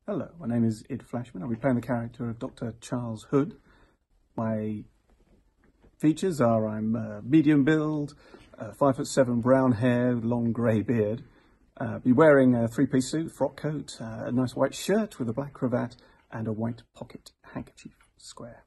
Hello, my name is Flashman. I'll be playing the character of Dr. Charles Hood. My features are I'm medium build, 5'7", brown hair, long grey beard. Be wearing a three-piece suit, frock coat, a nice white shirt with a black cravat and a white pocket handkerchief square.